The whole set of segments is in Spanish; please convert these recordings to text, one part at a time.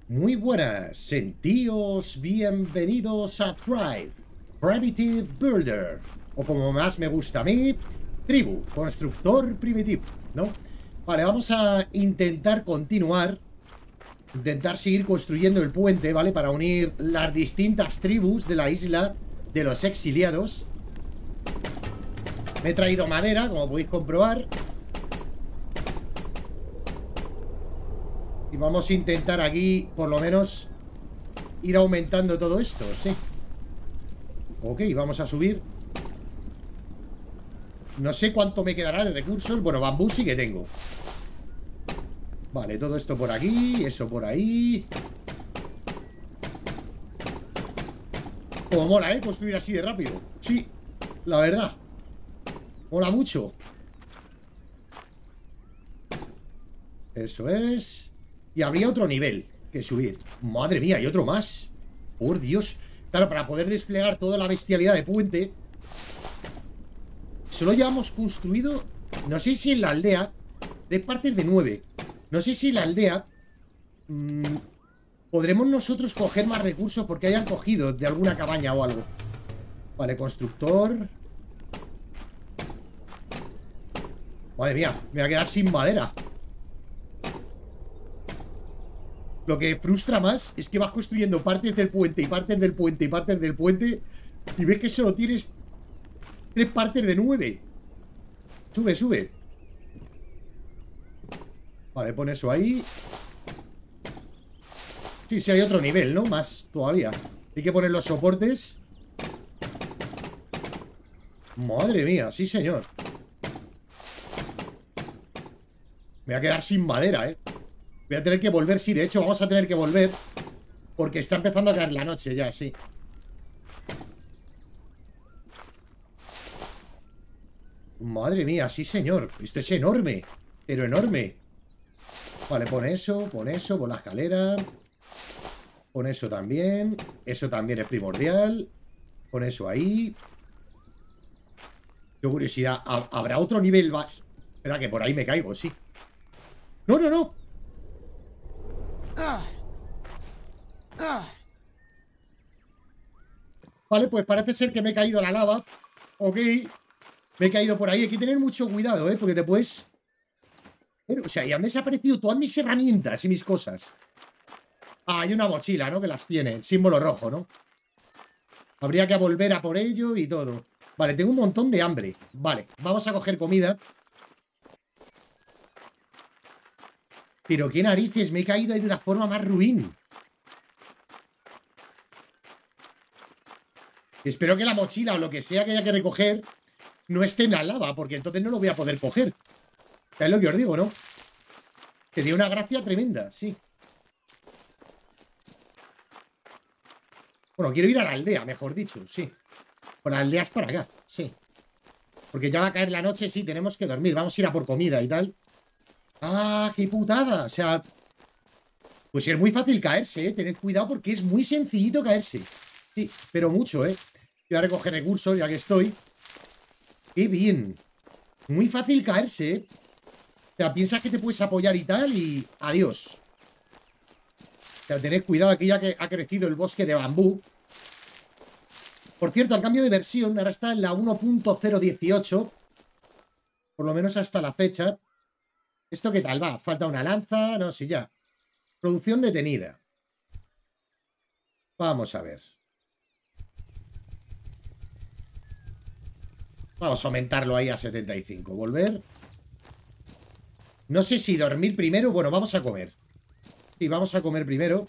Muy buenas, sentíos bienvenidos a Thrive, Primitive Builder, o como más me gusta a mí, Tribu, Constructor Primitivo, ¿no? Vale, vamos a intentar continuar, intentar seguir construyendo el puente, ¿vale? Para unir las distintas tribus de la isla de los exiliados. Me he traído madera, como podéis comprobar. Y vamos a intentar aquí, por lo menos, ir aumentando todo esto, sí. Ok, vamos a subir. No sé cuánto me quedará de recursos. Bueno, bambú sí que tengo. Vale, todo esto por aquí, eso por ahí. Como mola, ¿eh? Construir así de rápido. Sí, la verdad. Mola mucho. Eso es. Y habría otro nivel que subir. Madre mía, y otro más. Por Dios. Claro, para poder desplegar toda la bestialidad de puente, solo llevamos construido, no sé si en la aldea, 3 partes de 9. No sé si en la aldea podremos nosotros coger más recursos porque hayan cogido de alguna cabaña o algo. Vale, constructor. Madre mía, me voy a quedar sin madera. Lo que frustra más es que vas construyendo partes del puente y partes del puente y partes del puente y ves que solo tienes 3 partes de 9. Sube, sube. Vale, pon eso ahí. Sí, sí, hay otro nivel, ¿no? Más todavía. Hay que poner los soportes. Madre mía, sí, señor. Me voy a quedar sin madera, ¿eh? Voy a tener que volver, sí, de hecho vamos a tener que volver porque está empezando a caer la noche ya, sí. Madre mía, sí, señor. Esto es enorme, pero enorme. Vale, pon eso, pon la escalera. Pon eso también. Eso también es primordial. Pon eso ahí. Qué curiosidad. ¿Habrá otro nivel más? Espera, que por ahí me caigo, sí. ¡No, no, no! Vale, pues parece ser que me he caído a la lava. Ok. Me he caído por ahí. Hay que tener mucho cuidado, ¿eh? Porque te puedes... Bueno, o sea, ya me han desaparecido todas mis herramientas y mis cosas. Ah, hay una mochila, ¿no? Que las tiene. El símbolo rojo, ¿no? Habría que volver a por ello y todo. Vale, tengo un montón de hambre. Vale, vamos a coger comida. Pero qué narices, me he caído ahí de una forma más ruin. Espero que la mochila o lo que sea que haya que recoger no esté en la lava, porque entonces no lo voy a poder coger. Es lo que os digo, ¿no? Que tiene una gracia tremenda, sí. Bueno, quiero ir a la aldea, mejor dicho, sí. Por la aldea es para acá, sí. Porque ya va a caer la noche, sí, tenemos que dormir. Vamos a ir a por comida y tal. ¡Ah, qué putada! O sea, pues es muy fácil caerse, ¿eh? Tened cuidado porque es muy sencillito caerse. Sí, pero mucho, ¿eh? Voy a recoger recursos ya que estoy. ¡Qué bien! Muy fácil caerse, ¿eh? O sea, piensas que te puedes apoyar y tal y... adiós. O sea, tened cuidado aquí ya que ha crecido el bosque de bambú. Por cierto, al cambio de versión, ahora está en la 1.018. Por lo menos hasta la fecha. ¿Esto qué tal va? ¿Falta una lanza? No, sí, ya. Producción detenida. Vamos a ver. Vamos a aumentarlo ahí a 75. Volver. No sé si dormir primero. Bueno, vamos a comer. Sí, vamos a comer primero.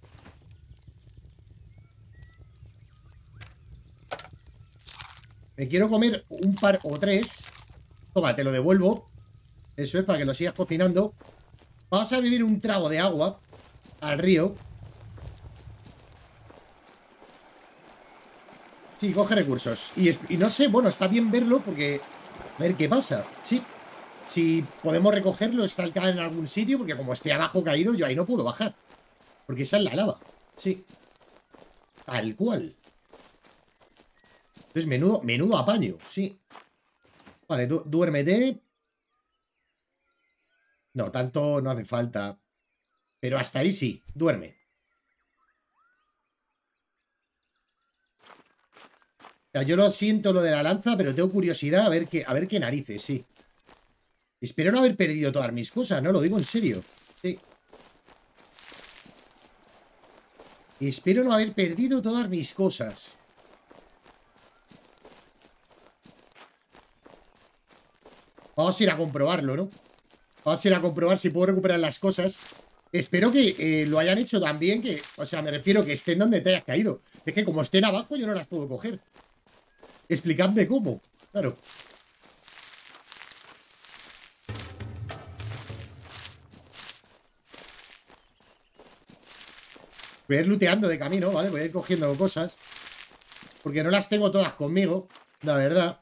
Me quiero comer un par o 3. Toma, te lo devuelvo. Eso es para que lo sigas cocinando. Vamos a beber un trago de agua al río. Sí, coge recursos. Y no sé, bueno, está bien verlo porque... A ver qué pasa. Sí. Si podemos recogerlo, está el canal en algún sitio, porque como esté abajo caído, yo ahí no puedo bajar. Porque esa es la lava. Sí. Tal cual. Entonces, menudo apaño, sí. Vale, duérmete. No, tanto no hace falta. Pero hasta ahí sí, duerme. sea, yo lo siento lo de la lanza, pero tengo curiosidad a ver qué narices, sí. Espero no haber perdido todas mis cosas, ¿no? Lo digo en serio. Sí. Espero no haber perdido todas mis cosas. Vamos a ir a comprobarlo, ¿no? Vamos a ir a comprobar si puedo recuperar las cosas. Espero que lo hayan hecho tan bien que... O sea, me refiero que estén donde te hayas caído. Es que como estén abajo yo no las puedo coger. Explicadme cómo. Claro. Voy a ir looteando de camino, ¿vale? Voy a ir cogiendo cosas. Porque no las tengo todas conmigo, la verdad.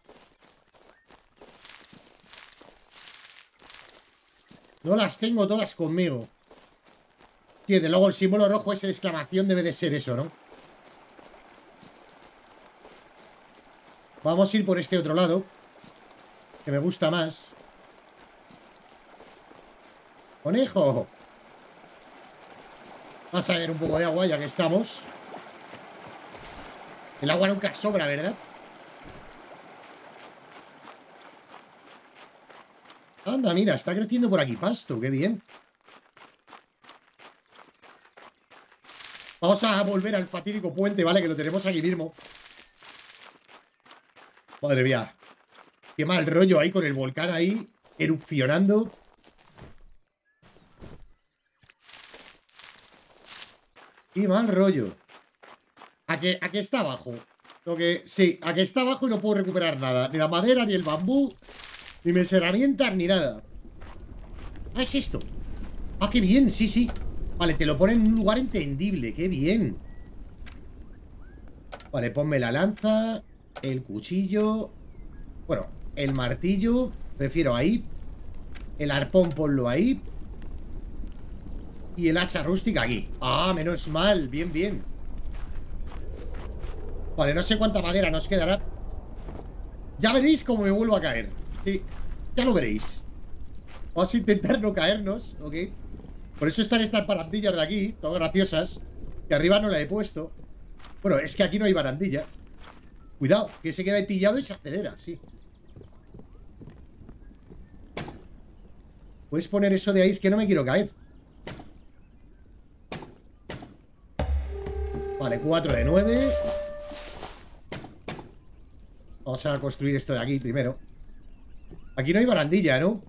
No las tengo todas conmigo. Sí, desde luego el símbolo rojo ese de exclamación debe de ser eso, ¿no? Vamos a ir por este otro lado, que me gusta más. ¡Conejo! Vamos a ver un poco de agua ya que estamos. El agua nunca sobra, ¿verdad? Anda, mira, está creciendo por aquí pasto, qué bien. Vamos a volver al fatídico puente, ¿vale? Que lo tenemos aquí mismo. Madre mía. Qué mal rollo ahí con el volcán ahí erupcionando. Qué mal rollo. ¿A qué está abajo? Sí, a que está abajo y no puedo recuperar nada. Ni la madera, ni el bambú, ni mis herramientas, ni nada. Ah, es esto. Ah, qué bien, sí, sí. Vale, te lo pone en un lugar entendible. Qué bien. Vale, ponme la lanza, el cuchillo. Bueno, el martillo. Prefiero ahí. El arpón ponlo ahí. Y el hacha rústica aquí. Ah, menos mal, bien, bien. Vale, no sé cuánta madera nos quedará. Ya veréis cómo me vuelvo a caer. Sí, ya lo veréis. Vamos a intentar no caernos, ¿ok? Por eso están estas barandillas de aquí, todas graciosas. Que arriba no la he puesto. Bueno, es que aquí no hay barandilla. Cuidado, que se queda ahí pillado y se acelera, sí. Puedes poner eso de ahí, es que no me quiero caer. Vale, 4 de 9. Vamos a construir esto de aquí primero. Aquí no hay barandilla, ¿no?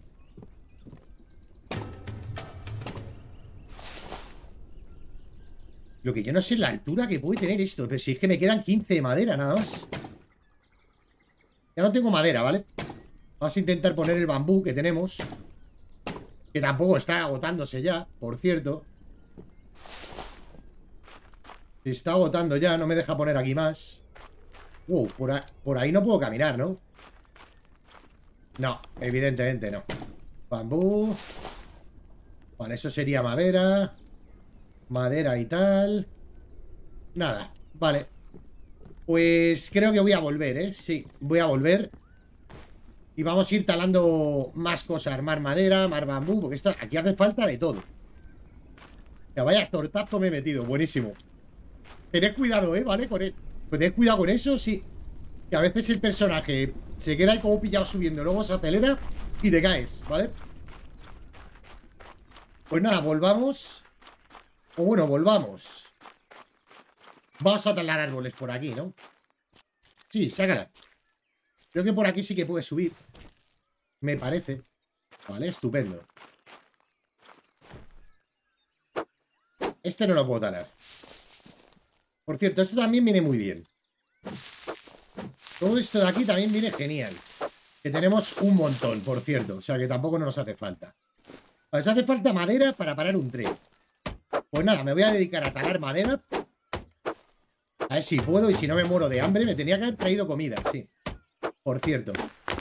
Lo que yo no sé es la altura que puede tener esto. Pero si es que me quedan 15 de madera nada más. Ya no tengo madera, ¿vale? Vamos a intentar poner el bambú que tenemos. Que tampoco está agotándose ya, por cierto. Se está agotando ya, no me deja poner aquí más. Por ahí no puedo caminar, ¿no? No, evidentemente no. Bambú. Vale, eso sería madera. Madera y tal. Nada, vale. Pues creo que voy a volver, ¿eh? Sí, voy a volver. Y vamos a ir talando más cosas. Más madera, más bambú. Porque esto, aquí hace falta de todo. Ya vaya tortazo me he metido, buenísimo. Tened cuidado, ¿vale? Tened cuidado con eso, sí. Que a veces el personaje se queda ahí como pillado subiendo, luego se acelera y te caes, ¿vale? Pues nada, volvamos. O bueno, volvamos. Vamos a talar árboles por aquí, ¿no? Sí, sácala. Creo que por aquí sí que puede subir. Me parece. Vale, estupendo. Este no lo puedo talar. Por cierto, esto también viene muy bien. Todo esto de aquí también viene genial. Que tenemos un montón, por cierto. O sea que tampoco nos hace falta. Nos hace falta madera para parar un tren. Pues nada, me voy a dedicar a talar madera. A ver si puedo y si no me muero de hambre. Me tenía que haber traído comida, sí. Por cierto.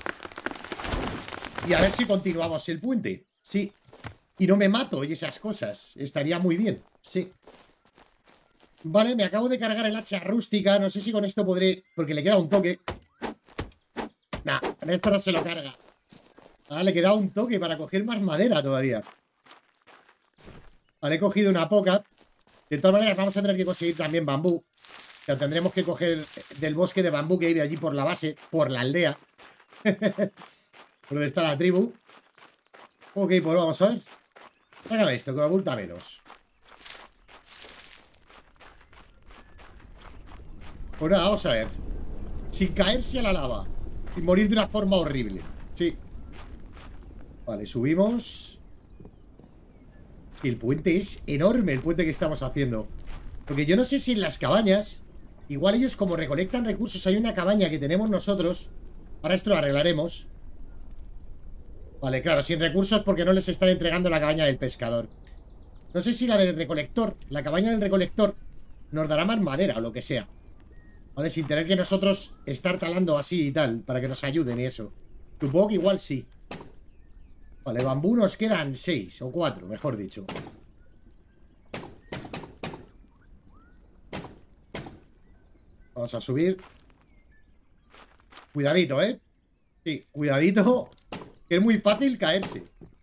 Y a ver si continuamos el puente. Sí. Y no me mato y esas cosas. Estaría muy bien, sí. Vale, me acabo de cargar el hacha rústica. No sé si con esto podré... Porque le queda un toque. Nah, con esto no se lo carga. Ah, le queda un toque para coger más madera todavía. Vale, he cogido una poca. De todas maneras vamos a tener que conseguir también bambú. sea, tendremos que coger del bosque de bambú que hay de allí por la base, por la aldea. Por donde está la tribu. Ok, pues vamos a ver. Sácame esto, que me abulta menos. Pues nada, vamos a ver. Sin caerse a la lava. Sin morir de una forma horrible. Sí. Vale, subimos. Y el puente es enorme, el puente que estamos haciendo. Porque yo no sé si en las cabañas, igual ellos como recolectan recursos, hay una cabaña que tenemos nosotros. Ahora esto lo arreglaremos. Vale, claro, sin recursos porque no les están entregando la cabaña del pescador. No sé si la del recolector, la cabaña del recolector, nos dará más madera o lo que sea. Vale, sin tener que nosotros estar talando así y tal, para que nos ayuden y eso. Supongo que igual sí. Vale, bambú nos quedan 6 o 4, mejor dicho. Vamos a subir. Cuidadito, ¿eh? Sí, cuidadito, que es muy fácil caerse.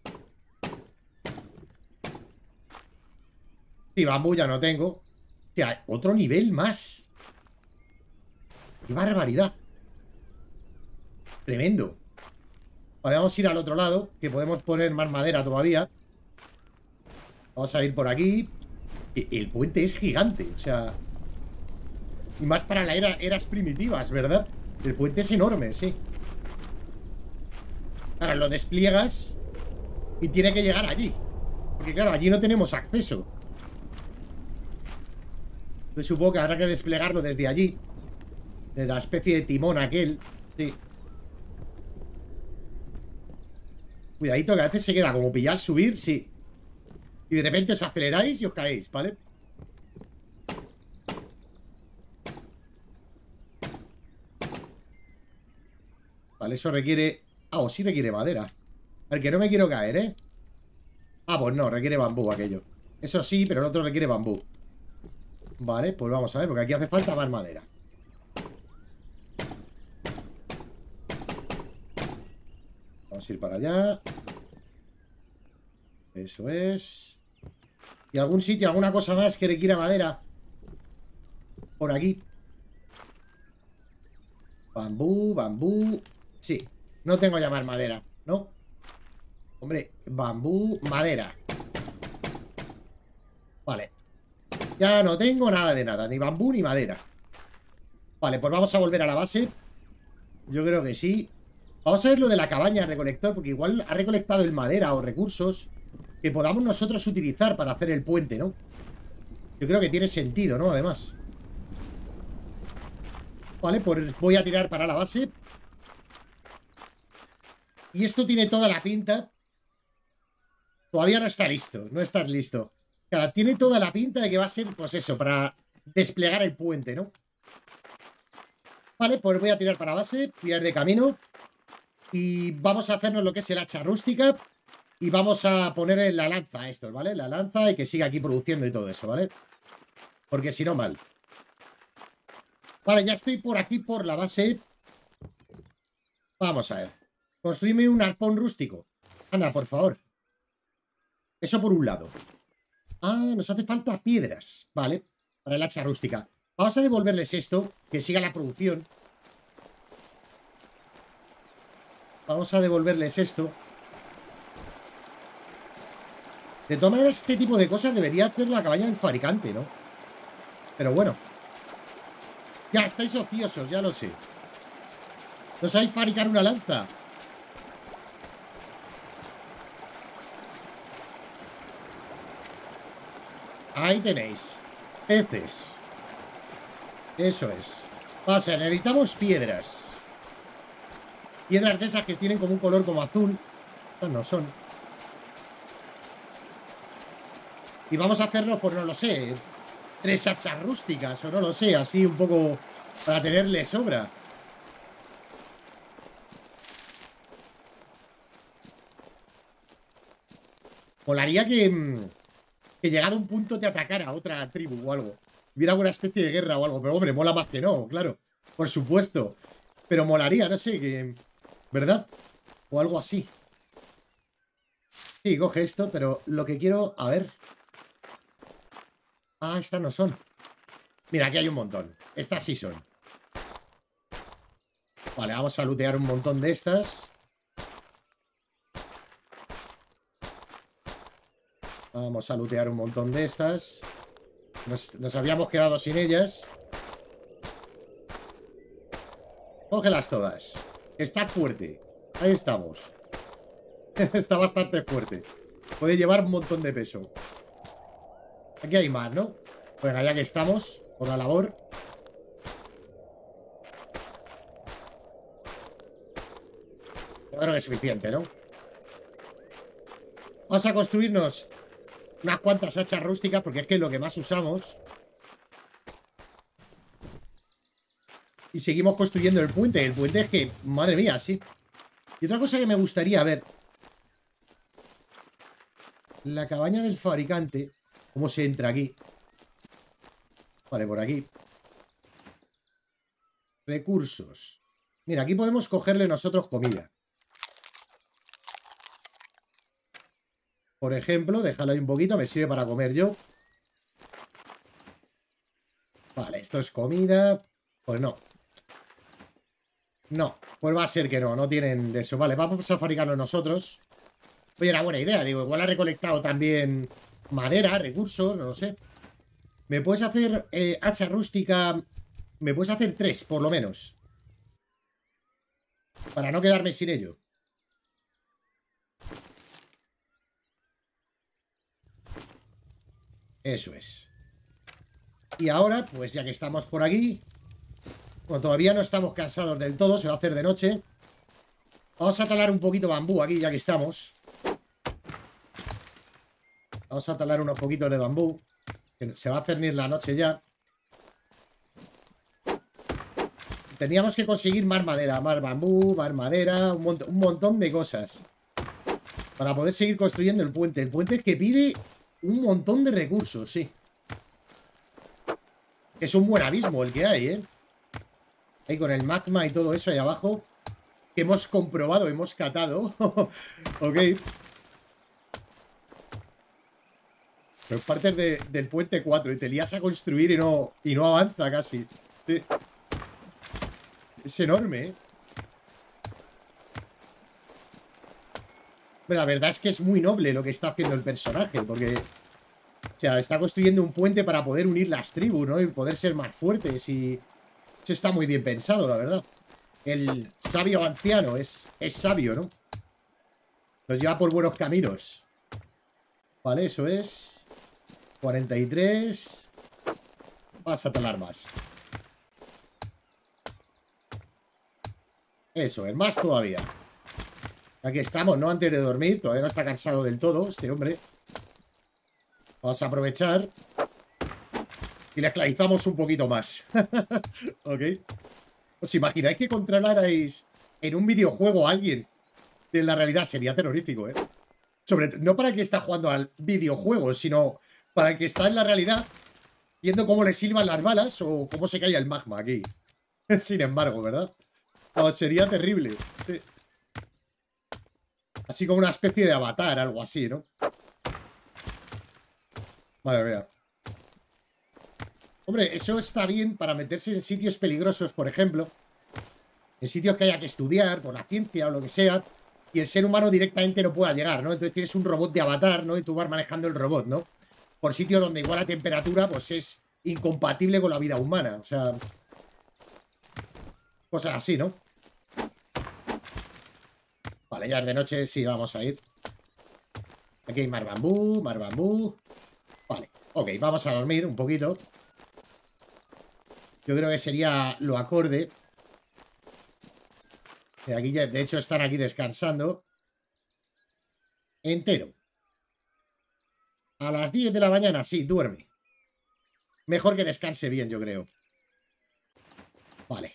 Sí, bambú ya no tengo. O sea, otro nivel más. ¡Qué barbaridad! Tremendo. Vale, vamos a ir al otro lado, que podemos poner más madera todavía. Vamos a ir por aquí. El puente es gigante, o sea... Y más para la eras primitivas, ¿verdad? El puente es enorme, sí. Ahora lo despliegas y tiene que llegar allí. Porque claro, allí no tenemos acceso. Entonces supongo que habrá que desplegarlo desde allí. De la especie de timón aquel. Sí. Cuidadito que a veces se queda como pillar, subir, sí. Y de repente os aceleráis y os caéis, ¿vale? Vale, eso requiere... Ah, o sí requiere madera. Al que no me quiero caer, ¿eh? Ah, pues no, requiere bambú aquello. Eso sí, pero el otro requiere bambú. Vale, pues vamos a ver, porque aquí hace falta más madera. Vamos a ir para allá. Eso es. Y algún sitio, alguna cosa más que requiera madera. Por aquí. Bambú, bambú. Sí, no tengo ya más madera, ¿no? Hombre, bambú, madera. Vale. Ya no tengo nada de nada, ni bambú ni madera. Vale, pues vamos a volver a la base. Yo creo que sí. Vamos a ver lo de la cabaña recolector, porque igual ha recolectado el madera o recursos que podamos nosotros utilizar para hacer el puente, ¿no? Yo creo que tiene sentido, ¿no? Además. Vale, pues voy a tirar para la base. Y esto tiene toda la pinta. Todavía no está listo, no estás listo. Claro, tiene toda la pinta de que va a ser, pues eso, para desplegar el puente, ¿no? Vale, pues voy a tirar para base, tirar de camino. Y vamos a hacernos lo que es el hacha rústica. Y vamos a poner en la lanza a estos, ¿vale? La lanza y que siga aquí produciendo y todo eso, ¿vale? Porque si no, mal. Vale, ya estoy por aquí, por la base. Vamos a ver. Construime un arpón rústico. Anda, por favor. Eso por un lado. Ah, nos hace falta piedras. Vale, para el hacha rústica. Vamos a devolverles esto, que siga la producción. Vamos a devolverles esto. De todas maneras, este tipo de cosas debería hacer la cabaña del fabricante, ¿no? Pero bueno. Ya, estáis ociosos, ya lo sé. ¿No sabéis fabricar una lanza? Ahí tenéis. Peces. Eso es. Pasa, necesitamos piedras. Piedras de esas que tienen como un color como azul. Estas no son. Y vamos a hacernos, pues no lo sé, 3 hachas rústicas, o no lo sé, así un poco para tenerle sobra. Molaría que llegado a un punto te atacara a otra tribu o algo. Hubiera alguna especie de guerra o algo. Pero hombre, mola más que no, claro. Por supuesto. Pero molaría, no sé, que... ¿verdad? O algo así. Sí, coge esto, pero lo que quiero... A ver. Ah, estas no son. Mira, aquí hay un montón. Estas sí son. Vale, vamos a lootear un montón de estas. Vamos a lootear un montón de estas. Nos habíamos quedado sin ellas. Cógelas todas. Está fuerte. Ahí estamos. Está bastante fuerte. Puede llevar un montón de peso. Aquí hay más, ¿no? Bueno, ya que estamos por la labor. Yo creo que es suficiente, ¿no? Vamos a construirnos unas cuantas hachas rústicas porque es que es lo que más usamos. Y seguimos construyendo el puente. El puente es que, madre mía, sí. Y otra cosa que me gustaría ver. La cabaña del fabricante. ¿Cómo se entra aquí? Vale, por aquí. Recursos. Mira, aquí podemos cogerle nosotros comida. Por ejemplo, déjalo ahí un poquito. Me sirve para comer yo. Vale, esto es comida. Pues no. No, pues va a ser que no. No tienen de eso. Vale, vamos a fabricarlo nosotros. Oye, era buena idea. Digo, igual ha recolectado también madera, recursos, no lo sé. ¿Me puedes hacer hacha rústica? Me puedes hacer 3, por lo menos. Para no quedarme sin ello. Eso es. Y ahora, pues ya que estamos por aquí. Bueno, todavía no estamos cansados del todo. Se va a hacer de noche. Vamos a talar un poquito bambú aquí, ya que estamos. Vamos a talar unos poquitos de bambú. Que se va a cernir la noche ya. Teníamos que conseguir más madera, más bambú, más madera, un montón de cosas. Para poder seguir construyendo el puente. El puente que pide un montón de recursos, sí. Es un buen abismo el que hay, ¿eh? Ahí con el magma y todo eso ahí abajo. Que hemos comprobado, hemos catado. Ok. Pero partes del puente 4 y te lías a construir y no avanza casi. Sí. Es enorme, ¿eh? Pero la verdad es que es muy noble lo que está haciendo el personaje, porque... O sea, está construyendo un puente para poder unir las tribus, ¿no? Y poder ser más fuertes y... Eso está muy bien pensado, la verdad. El sabio anciano es sabio, ¿no? Nos lleva por buenos caminos. Vale, eso es... 43... Vas a talar más. Eso, es más todavía. Aquí estamos, ¿no? Antes de dormir. Todavía no está cansado del todo este hombre. Vamos a aprovechar. Y le esclavizamos un poquito más. Ok. ¿Os imagináis que controlarais en un videojuego a alguien de la realidad? Sería terrorífico, ¿eh? No para el que está jugando al videojuego, sino para el que está en la realidad viendo cómo le silban las balas o cómo se cae el magma aquí. Sin embargo, ¿verdad? No, sería terrible. Sí. Así como una especie de avatar, algo así, ¿no? Madre mía. Hombre, eso está bien para meterse en sitios peligrosos, por ejemplo. En sitios que haya que estudiar, por la ciencia o lo que sea. Y el ser humano directamente no pueda llegar, ¿no? Entonces tienes un robot de avatar, ¿no? Y tú vas manejando el robot, ¿no? Por sitios donde igual la temperatura, pues es incompatible con la vida humana. O sea... Cosas así, ¿no? Vale, ya es de noche, sí, vamos a ir. Aquí hay más bambú, más bambú. Vale, ok, vamos a dormir un poquito. Yo creo que sería lo acorde. Aquí ya, de hecho, están aquí descansando. Entero. A las 10 de la mañana, sí, duerme. Mejor que descanse bien, yo creo. Vale.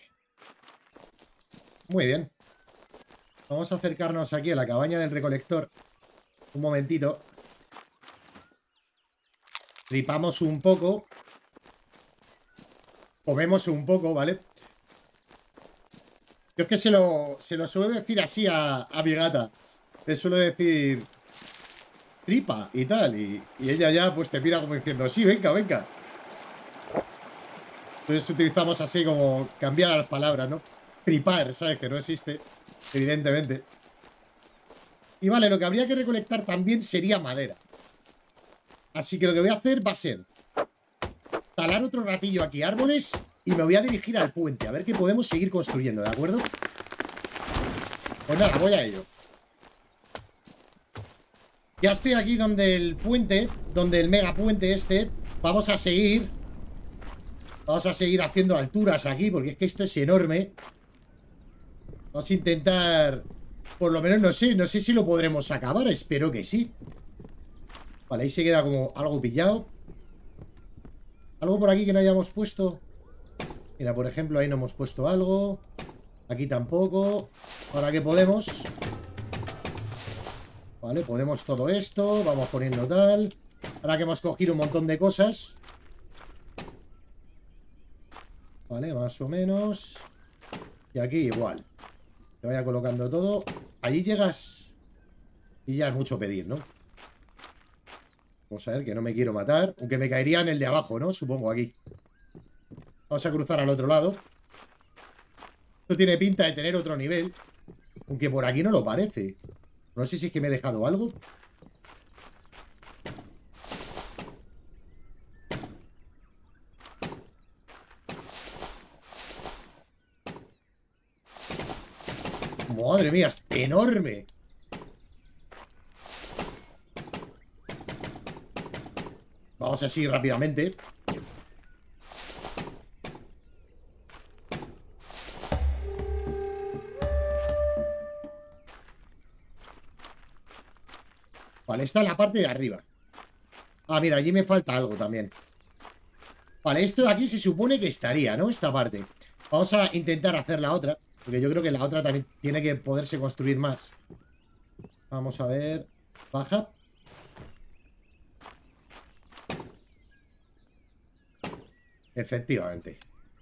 Muy bien. Vamos a acercarnos aquí a la cabaña del recolector. Un momentito. Tripamos un poco. Comemos un poco, ¿vale? Yo es que se lo suelo decir así a mi gata. Le suelo decir tripa y tal. Y ella ya pues te mira como diciendo, sí, venga, venga. Entonces utilizamos así como cambiar las palabras, ¿no? Tripar, ¿sabes? Que no existe, evidentemente. Y vale, lo que habría que recolectar también sería madera. Así que lo que voy a hacer va a ser talar otro ratillo aquí árboles y me voy a dirigir al puente, a ver qué podemos seguir construyendo, ¿de acuerdo? Pues nada, voy a ello. Ya estoy aquí donde el puente, donde el megapuente este. Vamos a seguir haciendo alturas aquí, porque es que esto es enorme. Vamos a intentar, por lo menos no sé si lo podremos acabar, espero que sí. Vale, ahí se queda como algo pillado. Algo por aquí que no hayamos puesto. Mira, por ejemplo, ahí no hemos puesto algo. Aquí tampoco. Ahora que podemos. Vale, podemos todo esto. Vamos poniendo tal. Ahora que hemos cogido un montón de cosas. Vale, más o menos. Y aquí igual. Que vaya colocando todo. Allí llegas. Y ya es mucho pedir, ¿no? Vamos a ver, que no me quiero matar. Aunque me caería en el de abajo, ¿no? Supongo aquí. Vamos a cruzar al otro lado. Esto tiene pinta de tener otro nivel. Aunque por aquí no lo parece. No sé si es que me he dejado algo. Madre mía, es enorme. Vamos así rápidamente. Vale, está en la parte de arriba. Ah, mira, allí me falta algo también. Vale, esto de aquí se supone que estaría, ¿no? Esta parte. Vamos a intentar hacer la otra. Porque yo creo que la otra también tiene que poderse construir más. Vamos a ver. Baja. Efectivamente.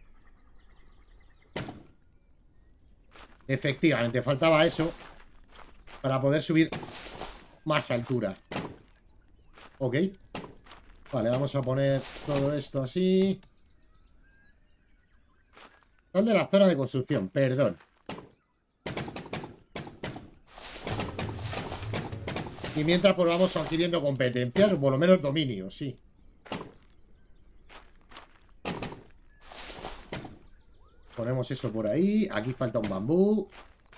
Efectivamente, faltaba eso para poder subir más altura. Ok. Vale, vamos a poner todo esto así. Sal de la zona de construcción, perdón. Y mientras pues vamos adquiriendo competencias, o por lo menos dominio, sí. Ponemos eso por ahí. Aquí falta un bambú.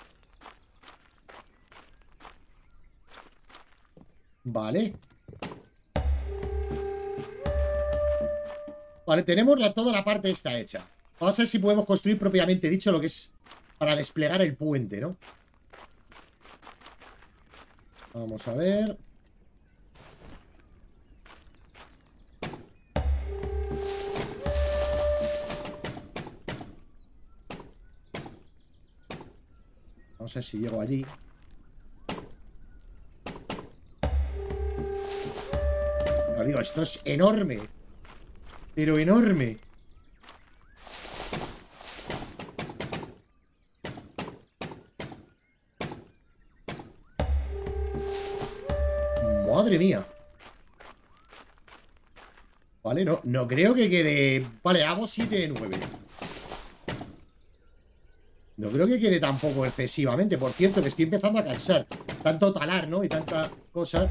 Vale. Vale, tenemos toda la parte esta hecha. Vamos a ver si podemos construir propiamente dicho lo que es para desplegar el puente, ¿no? Vamos a ver. Vamos a ver si llego allí. Os digo, esto es enorme. Pero enorme. Madre mía. Vale, no creo que quede... Vale, hago 7 de 9. No creo que quede tampoco excesivamente. Por cierto, que estoy empezando a cansar. Tanto talar, ¿no? Y tanta cosa.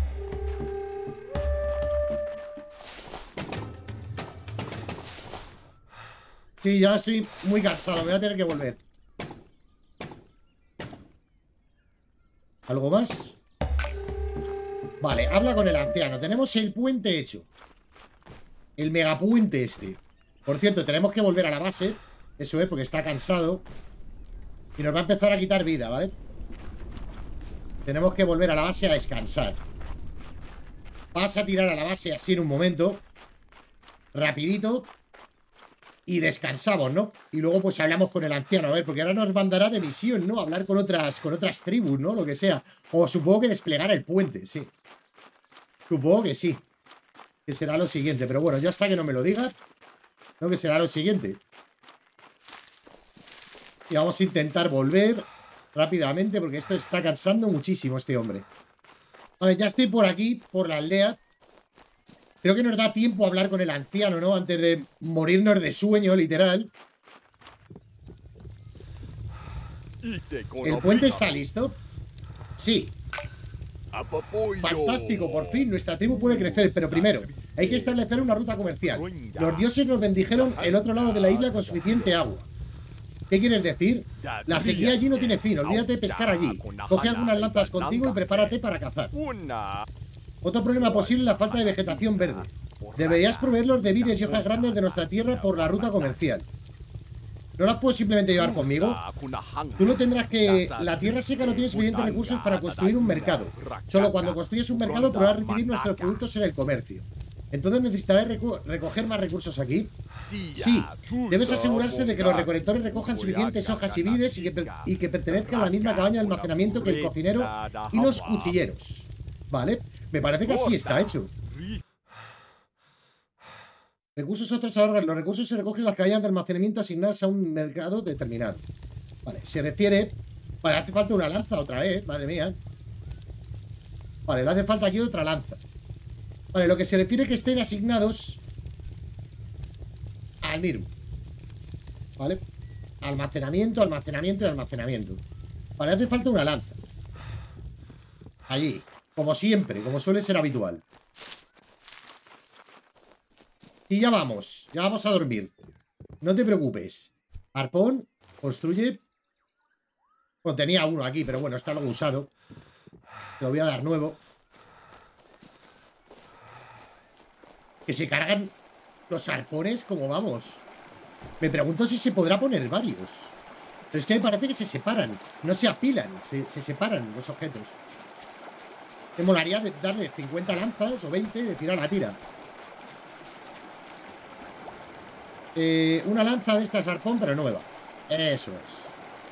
Sí, ya estoy muy cansado. Voy a tener que volver. ¿Algo más? Vale, habla con el anciano. Tenemos el puente hecho. El megapuente este. Por cierto, tenemos que volver a la base. Eso es, porque está cansado. Y nos va a empezar a quitar vida, ¿vale? Tenemos que volver a la base a descansar. Vas a tirar a la base así en un momento. Rapidito. Y descansamos, ¿no? Y luego pues hablamos con el anciano, a ver, porque ahora nos mandará de misión, ¿no? Hablar con otras tribus, ¿no? Lo que sea. O supongo que desplegar el puente, sí. Supongo que sí. Que será lo siguiente. Pero bueno, yo hasta que no me lo diga, no, que será lo siguiente. Y vamos a intentar volver rápidamente, porque esto está cansando muchísimo este hombre. Vale, ya estoy por aquí, por la aldea. Creo que nos da tiempo a hablar con el anciano, ¿no? Antes de morirnos de sueño, literal. ¿El puente está listo? Sí. Fantástico, por fin nuestra tribu puede crecer, pero primero hay que establecer una ruta comercial. Los dioses nos bendijeron el otro lado de la isla con suficiente agua. ¿Qué quieres decir? La sequía allí no tiene fin, olvídate de pescar allí. Coge algunas lanzas contigo y prepárate para cazar. Otro problema posible es la falta de vegetación verde. Deberías proveerlos de vides y hojas grandes de nuestra tierra por la ruta comercial. ¿No las puedo simplemente llevar conmigo? Tú lo tendrás que... La tierra seca no tiene suficientes recursos para construir un mercado. Solo cuando construyes un mercado podrás recibir nuestros productos en el comercio. Entonces necesitaré recoger más recursos aquí. Sí, debes asegurarse de que los recolectores recojan suficientes hojas y vides y que pertenezcan a la misma cabaña de almacenamiento que el cocinero y los cuchilleros. Vale, me parece que así está hecho. Recursos otros alargan. Los recursos se recogen en las cabañas de almacenamiento asignadas a un mercado determinado. Vale, se refiere... Vale, hace falta una lanza otra vez, madre mía. Vale, le hace falta aquí otra lanza. Vale, lo que se refiere que estén asignados al mismo. Vale, almacenamiento, almacenamiento y almacenamiento. Vale, hace falta una lanza. Allí, como siempre, como suele ser habitual. Y ya vamos a dormir. No te preocupes. Arpón, construye. Bueno, tenía uno aquí, pero bueno, está algo usado. Te lo voy a dar nuevo. Que se cargan los arpones como vamos. Me pregunto si se podrá poner varios. Pero es que me parece que se separan. No se apilan, se separan los objetos. Me molaría darle 50 lanzas o 20 de tirar la tira. Una lanza de estas arpón, pero nueva. Eso es.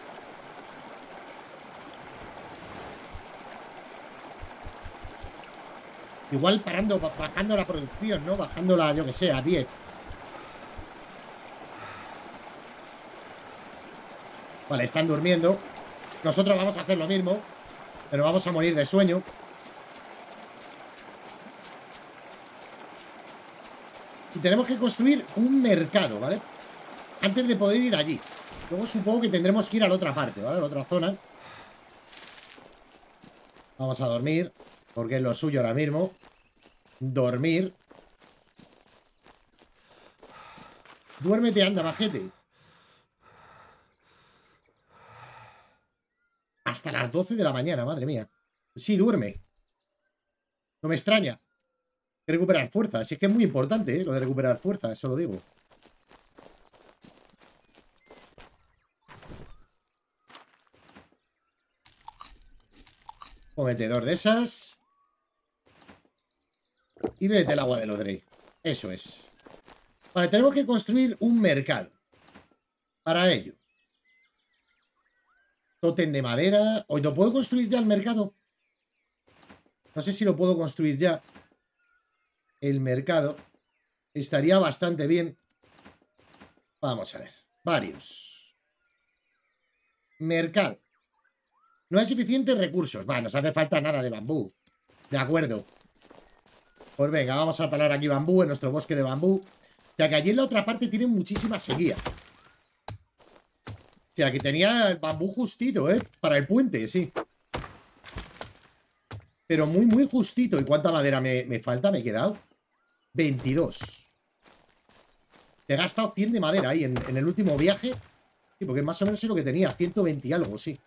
Igual bajando la producción, ¿no? Bajándola, yo que sé, a 10. Vale, están durmiendo. Nosotros vamos a hacer lo mismo, pero vamos a morir de sueño. Y tenemos que construir un mercado, ¿vale? Antes de poder ir allí. Luego supongo que tendremos que ir a la otra parte, ¿vale? A la otra zona. Vamos a dormir, porque es lo suyo ahora mismo. Dormir. Duérmete, anda, majete. Hasta las 12 de la mañana, madre mía. Sí, duerme. No me extraña. Hay que recuperar fuerzas. Es que es muy importante, ¿eh? Lo de recuperar fuerzas, eso lo digo. Cometedor de esas. Y bébete el agua del Odrey. Eso es. Vale, tenemos que construir un mercado. Para ello. Tótem de madera. ¿Hoy no puedo construir ya el mercado? No sé si lo puedo construir ya. El mercado. Estaría bastante bien. Vamos a ver. Varios. Mercado. No hay suficientes recursos. Va, nos hace falta nada de bambú. De acuerdo. Pues venga, vamos a talar aquí bambú en nuestro bosque de bambú. O sea que allí en la otra parte tienen muchísima sequía. O sea que tenía el bambú justito, ¿eh? Para el puente, sí. Pero muy, muy justito. ¿Y cuánta madera me falta? Me he quedado 22. He gastado 100 de madera ahí en el último viaje. Sí, porque más o menos es lo que tenía. 120 y algo, sí.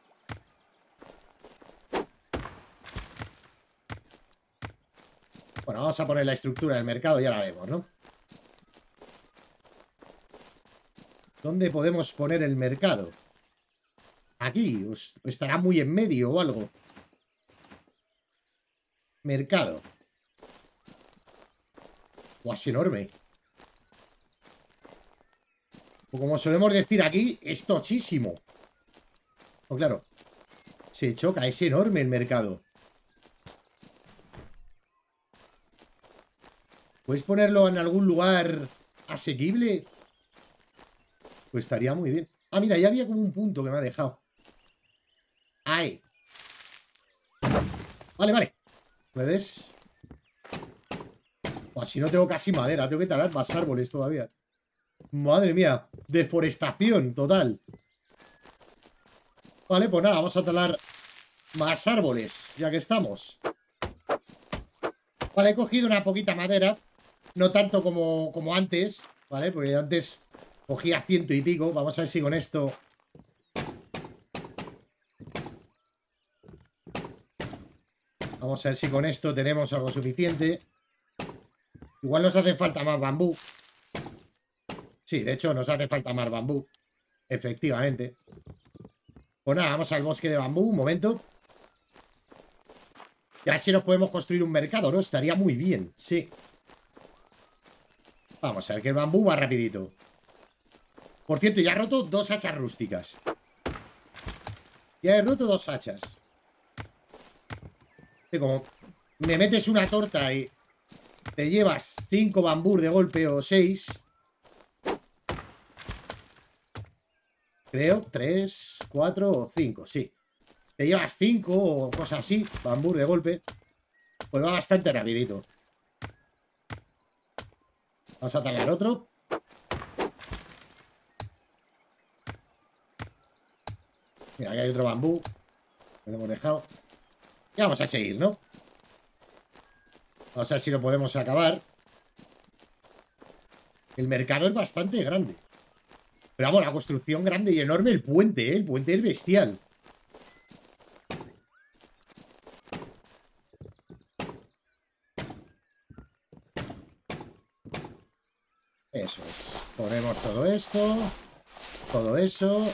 Bueno, vamos a poner la estructura del mercado y ya la vemos, ¿no? ¿Dónde podemos poner el mercado? Aquí. ¿O estará muy en medio o algo? Mercado. ¡Guau, es enorme! O como solemos decir aquí, es tochísimo. Oh, claro. Se choca, es enorme el mercado. ¿Puedes ponerlo en algún lugar asequible? Pues estaría muy bien. Ah, mira, ya había como un punto que me ha dejado. Ahí. Vale, vale. ¿Puedes? Así no tengo casi madera. Tengo que talar más árboles todavía. Madre mía. Deforestación total. Vale, pues nada, vamos a talar más árboles, ya que estamos. Vale, he cogido una poquita madera. No tanto como antes, ¿vale? Porque antes cogía 100 y pico. Vamos a ver si con esto... Vamos a ver si con esto tenemos algo suficiente. Igual nos hace falta más bambú. Sí, de hecho nos hace falta más bambú. Efectivamente. Pues nada, vamos al bosque de bambú, un momento. Y así nos podemos construir un mercado, ¿no? Estaría muy bien, sí. Vamos a ver que el bambú va rapidito. Por cierto, ya he roto 2 hachas rústicas. Ya he roto 2 hachas. Y como me metes una torta y te llevas 5 bambús de golpe o 6. Creo, 3, 4 o 5, sí. Te llevas 5 o cosas así, bambú de golpe. Pues va bastante rapidito. Vamos a talar otro. Mira, aquí hay otro bambú. Lo hemos dejado. Y vamos a seguir, ¿no? Vamos a ver si lo podemos acabar. El mercado es bastante grande. Pero vamos, la construcción grande y enorme. El puente, ¿eh? El puente es bestial. Eso es. Ponemos todo esto. Todo eso.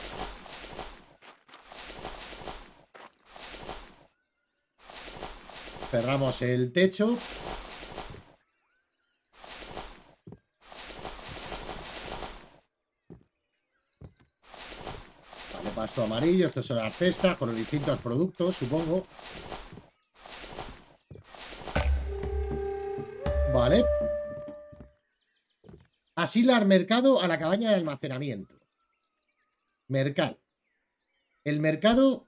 Cerramos el techo. Vale, pasto amarillo. Esto son las cestas con los distintos productos, supongo. Vale. Asilar mercado a la cabaña de almacenamiento. Mercado. El mercado...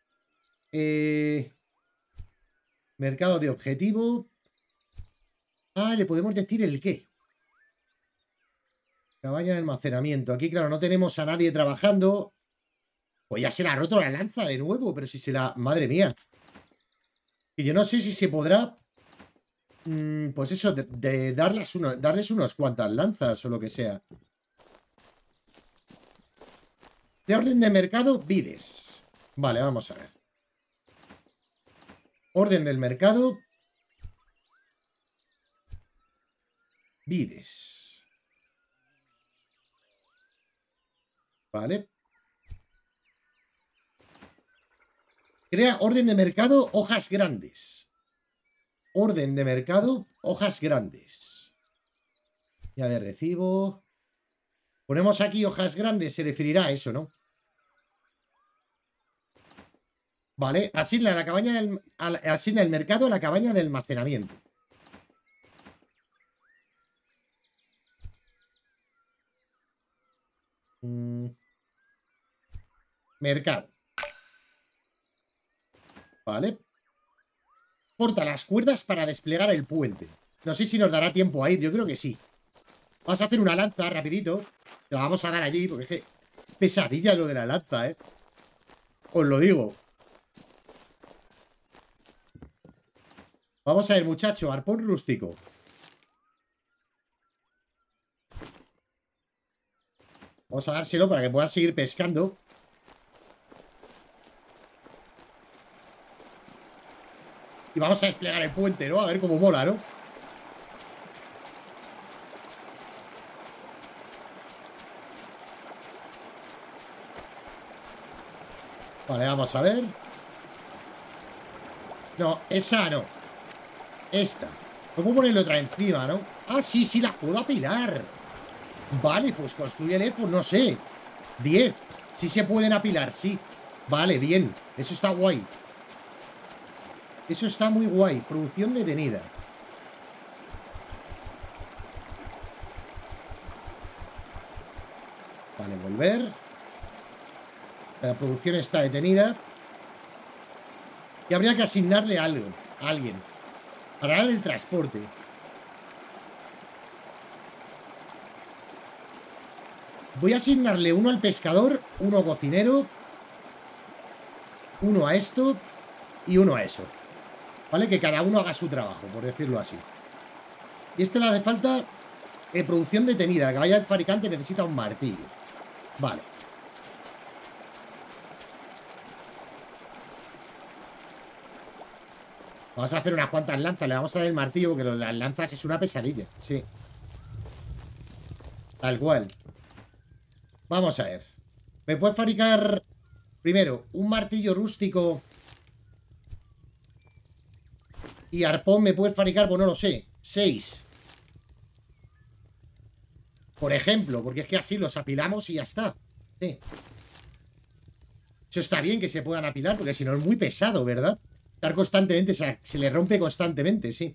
mercado de objetivo. Ah, le podemos decir el qué. Cabaña de almacenamiento. Aquí, claro, no tenemos a nadie trabajando. Pues ya se le ha roto la lanza de nuevo. Pero si se la... Madre mía. Y yo no sé si se podrá... pues eso, de darles unos cuantas lanzas o lo que sea. De orden de mercado, vides. Vale, vamos a ver. Orden del mercado. Vides. Vale. Crea orden de mercado, hojas grandes. Orden de mercado, hojas grandes. Ya de recibo. Ponemos aquí hojas grandes, se referirá a eso, ¿no? Vale, asigna la cabaña asigna el mercado a la cabaña de almacenamiento. Mercado. Vale. Corta las cuerdas para desplegar el puente. No sé si nos dará tiempo a ir, yo creo que sí. Vamos a hacer una lanza rapidito. Te la vamos a dar allí, porque es que... Pesadilla lo de la lanza, ¿eh? Os lo digo. Vamos a ver, muchacho. Arpón rústico. Vamos a dárselo para que pueda seguir pescando. Y vamos a desplegar el puente, ¿no? A ver cómo mola, ¿no? Vale, vamos a ver. No, esa no. Esta. No puedo ponerle otra encima, ¿no? Ah, sí, sí, la puedo apilar. Vale, pues construyele, pues no sé, 10. Sí se pueden apilar, sí. Vale, bien. Eso está guay. Eso está muy guay. Producción detenida. Vale, volver. La producción está detenida. Y habría que asignarle algo a alguien para dar el transporte. Voy a asignarle uno al pescador, uno cocinero, uno a esto y uno a eso. ¿Vale? Que cada uno haga su trabajo, por decirlo así. Y este le hace falta producción detenida. Que vaya el fabricante necesita un martillo. Vale. Vamos a hacer unas cuantas lanzas. Le vamos a dar el martillo porque las lanzas es una pesadilla. Sí. Tal cual. Vamos a ver. ¿Me puedes fabricar primero un martillo rústico? Y arpón me puedes fabricar, pues no lo sé, 6. Por ejemplo, porque es que así los apilamos y ya está. Sí. Eso está bien que se puedan apilar, porque si no es muy pesado, ¿verdad? Estar constantemente, se le rompe constantemente, sí.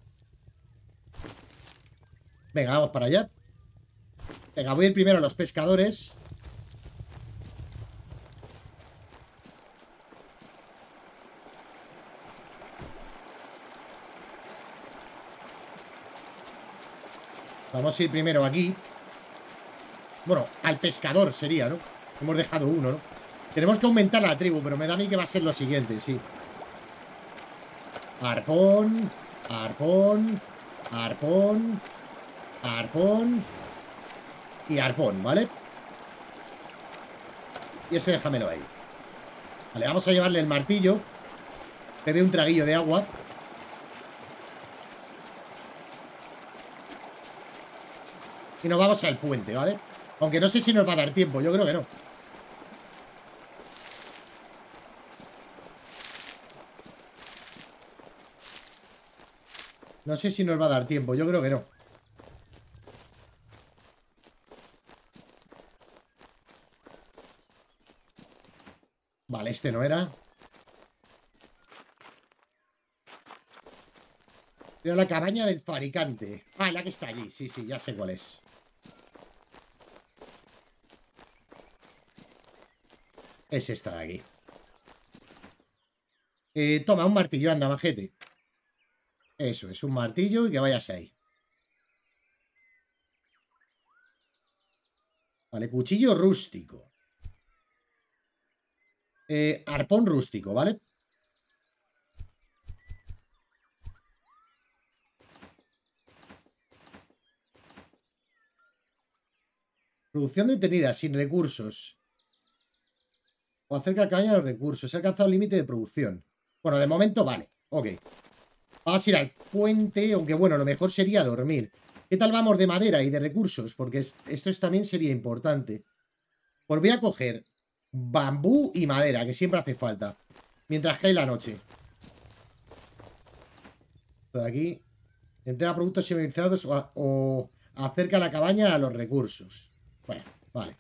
Venga, vamos para allá. Venga, voy a ir primero a los pescadores. Vamos a ir primero aquí. Bueno, al pescador sería, ¿no? Hemos dejado uno, ¿no? Tenemos que aumentar la tribu, pero me da a mí que va a ser lo siguiente, sí. Arpón, arpón, arpón, arpón y arpón, ¿vale? Y ese déjamelo ahí. Vale, vamos a llevarle el martillo. Bebe un traguillo de agua. Y nos vamos al puente, ¿vale? Aunque no sé si nos va a dar tiempo, yo creo que no. No sé si nos va a dar tiempo, yo creo que no. Vale, este no era. Era la cabaña del fabricante. Ah, la que está allí, sí, sí, ya sé cuál es. Es esta de aquí. Toma, un martillo, anda, majete. Eso, es un martillo y que vayas ahí. Vale, cuchillo rústico. Arpón rústico, ¿vale? Producción detenida, sin recursos. O acerca caña los recursos. Se ha alcanzado el límite de producción. Bueno, de momento vale. Ok. Vamos a ir al puente, aunque bueno, lo mejor sería dormir. ¿Qué tal vamos de madera y de recursos? Porque esto también sería importante. Pues voy a coger bambú y madera, que siempre hace falta. Mientras cae la noche. Esto de aquí. Entrega productos semiliciados o acerca la cabaña a los recursos. Bueno, vale.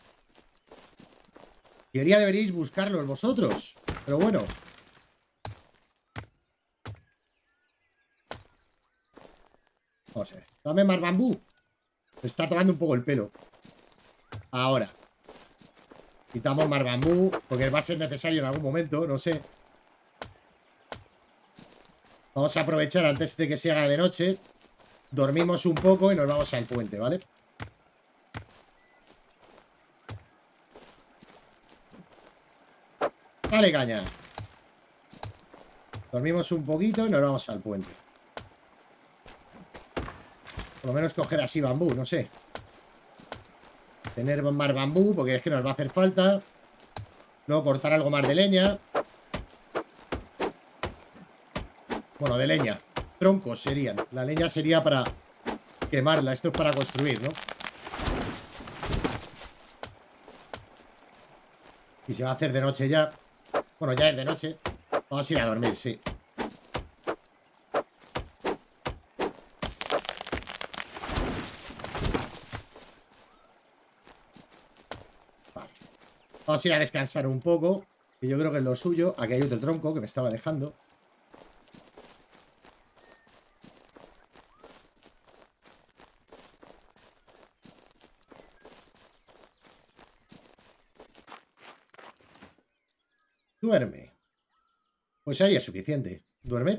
Teoría deberíais buscarlos vosotros. Pero bueno. Vamos a ver. Dame más bambú. Me está tomando un poco el pelo. Ahora. Quitamos más bambú. Porque va a ser necesario en algún momento. No sé. Vamos a aprovechar antes de que se haga de noche. Dormimos un poco y nos vamos al puente, ¿vale? Dale caña. Dormimos un poquito y nos vamos al puente. Por lo menos coger así bambú, no sé. Tener más bambú, porque es que nos va a hacer falta. Luego cortar algo más de leña. Bueno, de leña. Troncos serían. La leña sería para quemarla. Esto es para construir, ¿no? Y se va a hacer de noche ya. Bueno, ya es de noche. Vamos a ir a dormir, sí. Vale. Vamos a ir a descansar un poco. Que yo creo que es lo suyo. Aquí hay otro tronco que me estaba dejando. Duerme. Pues ahí es suficiente. Duerme.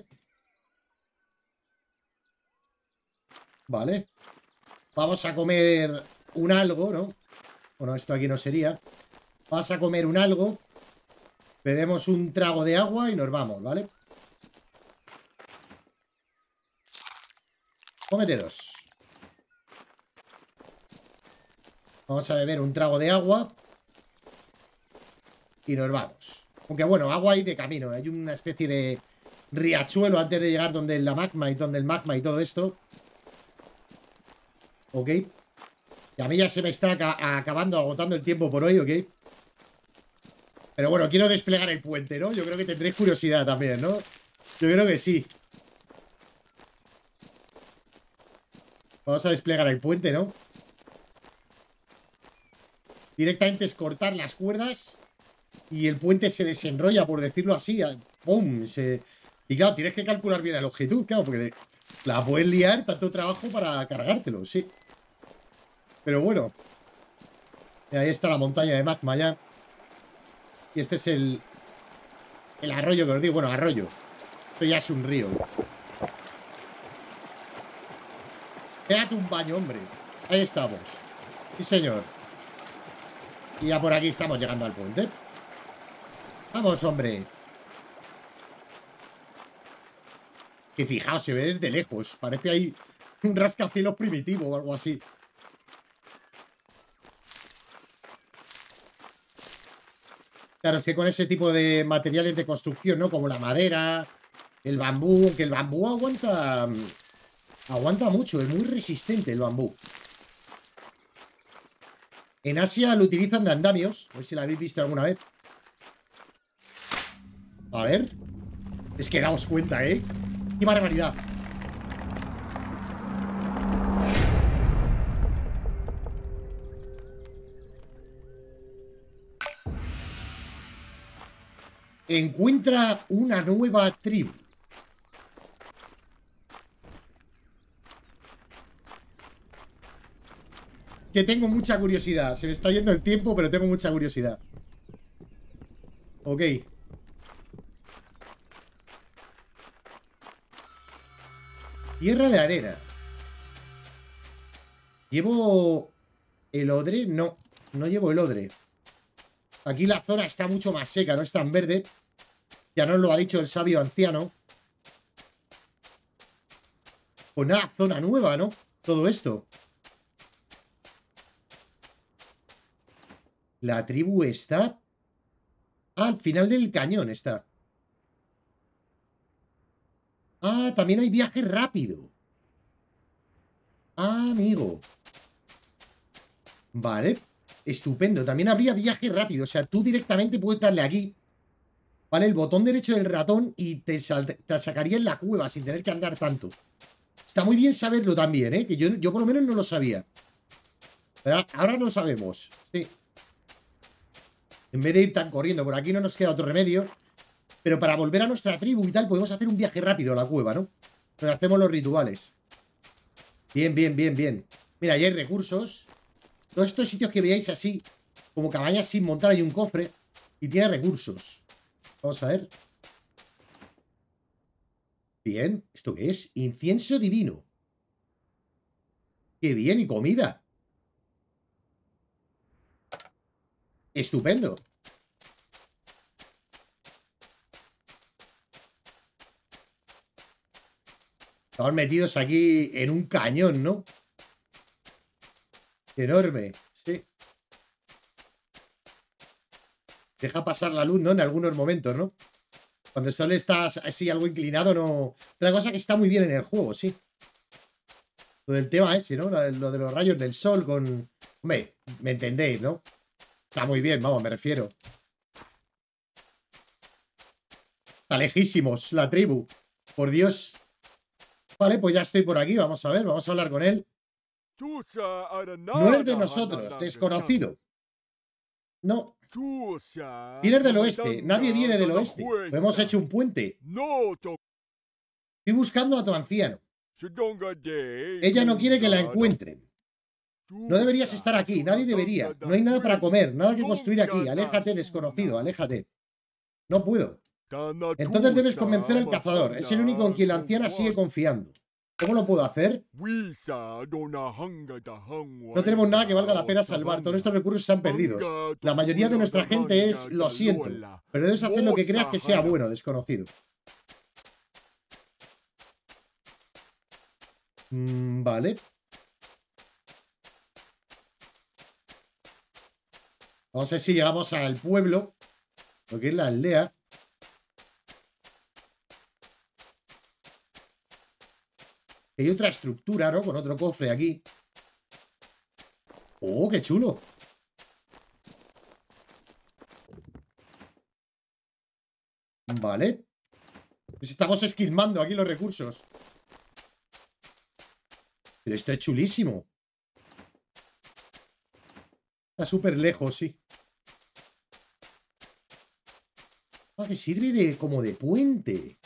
Vale. Vamos a comer un algo, ¿no? Bueno, esto aquí no sería. Vas a comer un algo. Bebemos un trago de agua y nos vamos, ¿vale? Cómete 2. Vamos a beber un trago de agua. Y nos vamos. Aunque bueno, agua hay de camino. Hay una especie de riachuelo antes de llegar donde la magma y donde el magma y todo esto. Ok. Y a mí ya se me está acabando, agotando el tiempo por hoy, ok. Pero bueno, quiero desplegar el puente, ¿no? Yo creo que tendréis curiosidad también, ¿no? Yo creo que sí. Vamos a desplegar el puente, ¿no? Directamente es cortar las cuerdas y el puente se desenrolla, por decirlo así. ¡Pum! Y claro, tienes que calcular bien la longitud, claro, porque la puedes liar tanto trabajo para cargártelo, sí. Pero bueno. Ahí está la montaña de magma ya. Y este es el arroyo que os digo. Bueno, arroyo. Esto ya es un río. Pégate un baño, hombre. Ahí estamos. Sí, señor. Y ya por aquí estamos llegando al puente. Vamos, hombre. Que fijaos, se ve desde lejos. Parece ahí un rascacielos primitivo o algo así. Claro, es que con ese tipo de materiales de construcción, ¿no? Como la madera, el bambú, que el bambú aguanta mucho, es muy resistente el bambú. En Asia lo utilizan de andamios, a ver si lo habéis visto alguna vez. A ver. Es que daos cuenta, ¿eh? ¡Qué barbaridad! Encuentra una nueva tribu. Que tengo mucha curiosidad. Se me está yendo el tiempo, pero tengo mucha curiosidad. Ok. Tierra de arena. ¿Llevo el odre? No, no llevo el odre. Aquí la zona está mucho más seca, no es tan verde. Ya nos lo ha dicho el sabio anciano. Pues nada, zona nueva, ¿no? Todo esto. La tribu está al final del cañón, está. Ah, también hay viaje rápido. Ah, amigo. Vale. Estupendo. También habría viaje rápido. O sea, tú directamente puedes darle aquí, ¿vale? El botón derecho del ratón y te sacaría en la cueva sin tener que andar tanto. Está muy bien saberlo también, ¿eh? Que yo por lo menos no lo sabía. Pero ahora lo sabemos. Sí. En vez de ir tan corriendo, por aquí no nos queda otro remedio. Pero para volver a nuestra tribu y tal, podemos hacer un viaje rápido a la cueva, ¿no? Pero hacemos los rituales. Bien, bien, bien, bien. Mira, ahí hay recursos. Todos estos sitios que veáis así, como cabañas sin montar, hay un cofre. Y tiene recursos. Vamos a ver. Bien. ¿Esto qué es? Incienso divino. ¡Qué bien! Y comida. Estupendo. Estamos metidos aquí en un cañón, ¿no? Enorme, sí. Deja pasar la luz, ¿no? En algunos momentos, ¿no? Cuando el sol está así algo inclinado, no... Otra cosa que está muy bien en el juego, sí. Lo del tema ese, ¿no? Lo de los rayos del sol con... Hombre, me entendéis, ¿no? Está muy bien, vamos, me refiero. Está lejísimos la tribu. Por Dios. Vale, pues ya estoy por aquí. Vamos a ver, vamos a hablar con él. No eres de nosotros, desconocido. No. Vienes del oeste. Nadie viene del oeste. Hemos hecho un puente. Estoy buscando a tu anciano. Ella no quiere que la encuentren. No deberías estar aquí. Nadie debería. No hay nada para comer. Nada que construir aquí. Aléjate, desconocido. Aléjate. No puedo. Entonces debes convencer al cazador. Es el único en quien la anciana sigue confiando. ¿Cómo lo puedo hacer? No tenemos nada que valga la pena salvar. Todos estos recursos están perdidos. La mayoría de nuestra gente es, lo siento, pero debes hacer lo que creas que sea bueno, desconocido. Vale. Vamos a ver si llegamos al pueblo, lo que es la aldea. Hay otra estructura, ¿no? Con otro cofre aquí. ¡Oh, qué chulo! Vale. Pues estamos esquilmando aquí los recursos. Pero esto es chulísimo. Está súper lejos, sí. Ah, que sirve de como de puente.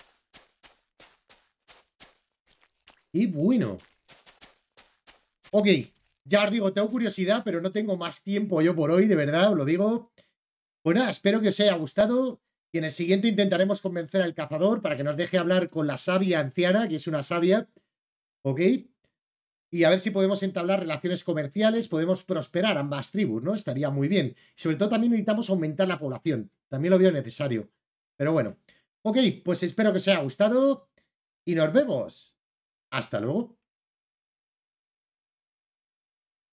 ¡Qué bueno! Ok, ya os digo, tengo curiosidad, pero no tengo más tiempo yo por hoy, de verdad, os lo digo. Pues nada, espero que os haya gustado. Y en el siguiente intentaremos convencer al cazador para que nos deje hablar con la sabia anciana, que es una sabia. ¿Ok? Y a ver si podemos entablar relaciones comerciales, podemos prosperar ambas tribus, ¿no? Estaría muy bien. Sobre todo también necesitamos aumentar la población. También lo veo necesario. Pero bueno. Ok, pues espero que os haya gustado y nos vemos. Hasta luego.